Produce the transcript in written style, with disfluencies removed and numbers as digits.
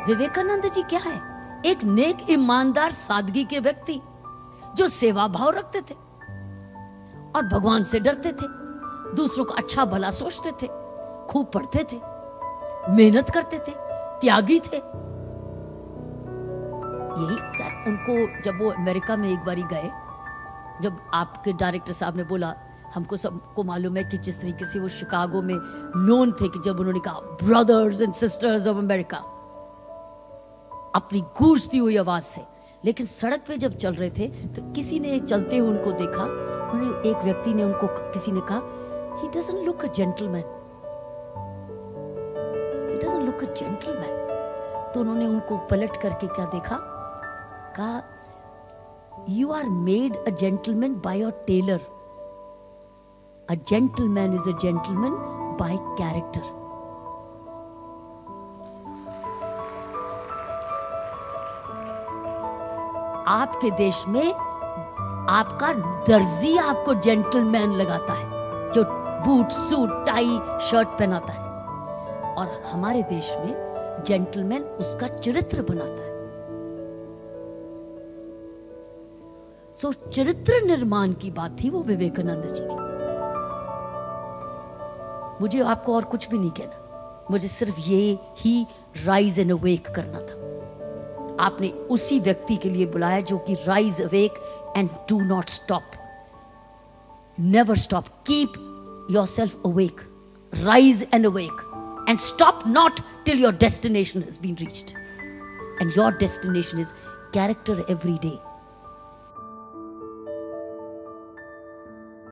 विवेकानंद जी क्या है? एक नेक ईमानदार सादगी के व्यक्ति जो सेवा भाव रखते थे और भगवान से डरते थे, दूसरों को अच्छा भला सोचते थे, खूब पढ़ते थे, मेहनत करते थे, त्यागी थे। यही उनको जब वो अमेरिका में एक बारी गए, जब आपके डायरेक्टर साहब ने बोला, हमको सबको मालूम है कि जिस तरीके से वो शिकागो में नोन थे, कि जब उन्होंने कहा brothers and sisters of America अपनी गूंजती हुई आवाज से, लेकिन सड़क पे जब चल रहे थे तो किसी ने चलते हुए उनको देखा, उन्हें एक व्यक्ति ने उनको, किसी ने कहा he doesn't look a gentleman, he doesn't look a gentleman। तो उन्होंने उनको पलट करके क्या देखा, कहा you are made a gentleman by your tailor, a gentleman is a gentleman by character। आपके देश में आपका दर्जी आपको जेंटलमैन लगाता है, जो बूट सूट टाई शर्ट पहनाता है, और हमारे देश में जेंटलमैन उसका चरित्र बनाता है। सो चरित्र निर्माण की बात थी वो विवेकानंद जी की। मुझे आपको और कुछ भी नहीं कहना, मुझे सिर्फ ये ही राइज एंड अवेक करना था। आपने उसी व्यक्ति के लिए बुलाया जो कि rise awake and do not stop, never stop, keep yourself awake, rise and awake and stop not till your destination has been reached, and your destination is character every day.